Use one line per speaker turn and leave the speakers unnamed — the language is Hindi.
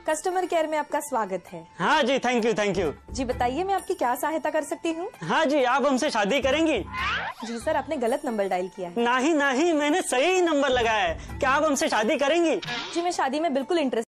कस्टमर केयर में आपका स्वागत है।
हाँ जी, थैंक यू थैंक यू।
जी बताइए, मैं आपकी क्या सहायता कर सकती हूँ?
हाँ जी, आप हमसे शादी करेंगी?
जी सर, आपने गलत नंबर डायल किया है।
नहीं नहीं, मैंने सही नंबर लगाया है। क्या आप हमसे शादी करेंगी?
जी मैं शादी में बिल्कुल इंटरेस्ट